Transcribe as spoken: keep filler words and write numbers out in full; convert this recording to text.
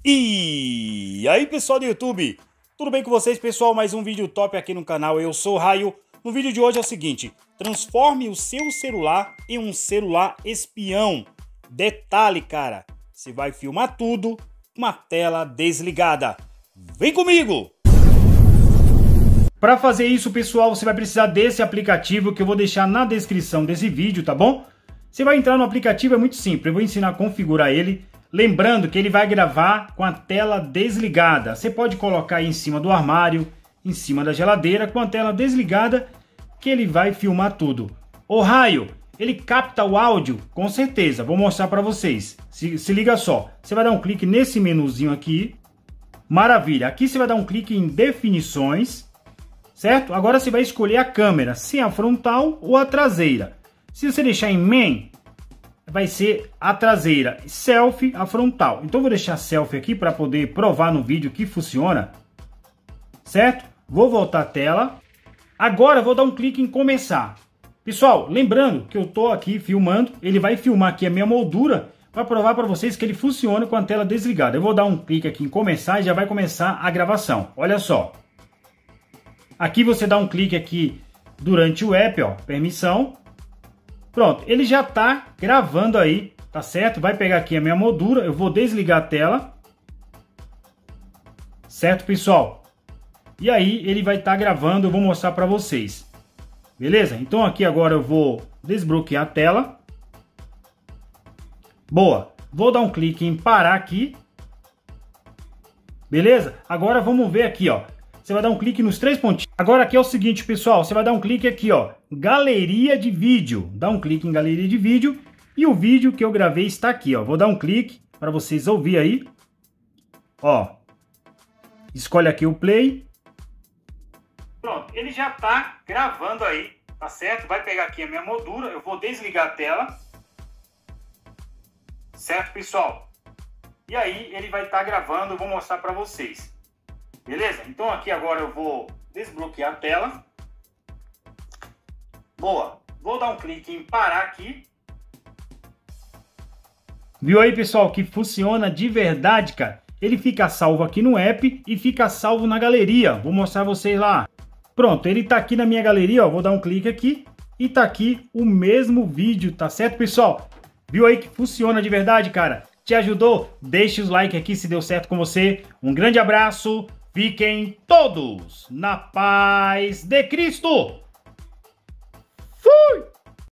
E aí, pessoal do YouTube, tudo bem com vocês, pessoal? Mais um vídeo top aqui no canal. Eu sou o Raio. No vídeo de hoje é o seguinte: transforme o seu celular em um celular espião. Detalhe, cara, você vai filmar tudo com a tela desligada. Vem comigo! Para fazer isso, pessoal, você vai precisar desse aplicativo que eu vou deixar na descrição desse vídeo, tá bom? Você vai entrar no aplicativo, é muito simples. Eu vou ensinar a configurar ele. Lembrando que ele vai gravar com a tela desligada. Você pode colocar aí em cima do armário, em cima da geladeira, com a tela desligada, que ele vai filmar tudo. O Raio, ele capta o áudio? Com certeza, vou mostrar para vocês. Se, se liga só, você vai dar um clique nesse menuzinho aqui. Maravilha, aqui você vai dar um clique em definições, certo? Agora você vai escolher a câmera, se é a frontal ou a traseira. Se você deixar em main, vai ser a traseira, selfie, a frontal. Então eu vou deixar selfie aqui para poder provar no vídeo que funciona, certo? Vou voltar a tela. Agora eu vou dar um clique em começar. Pessoal, lembrando que eu tô aqui filmando, ele vai filmar aqui a minha moldura para provar para vocês que ele funciona com a tela desligada. Eu vou dar um clique aqui em começar e já vai começar a gravação. Olha só. Aqui você dá um clique aqui durante o app, ó, permissão. Pronto, ele já está gravando aí, tá certo? Vai pegar aqui a minha moldura, eu vou desligar a tela. Certo, pessoal? E aí ele vai estar tá gravando, eu vou mostrar para vocês. Beleza? Então aqui agora eu vou desbloquear a tela. Boa. Vou dar um clique em parar aqui. Beleza? Agora vamos ver aqui, ó. Você vai dar um clique nos três pontinhos. Agora aqui é o seguinte, pessoal. Você vai dar um clique aqui, ó. Galeria de vídeo. Dá um clique em galeria de vídeo. E o vídeo que eu gravei está aqui, ó. Vou dar um clique para vocês ouvir aí. Ó. Escolhe aqui o play. Pronto. Ele já está gravando aí. Tá certo? Vai pegar aqui a minha moldura. Eu vou desligar a tela. Certo, pessoal? E aí ele vai estar tá gravando. Eu vou mostrar para vocês. Beleza? Então aqui agora eu vou desbloquear a tela. Boa. Vou dar um clique em parar aqui. Viu aí, pessoal, que funciona de verdade, cara? Ele fica salvo aqui no app e fica salvo na galeria. Vou mostrar vocês lá. Pronto, ele tá aqui na minha galeria, ó. Vou dar um clique aqui e tá aqui o mesmo vídeo, tá certo, pessoal? Viu aí que funciona de verdade, cara? Te ajudou? Deixe os like aqui se deu certo com você. Um grande abraço. Fiquem todos na paz de Cristo!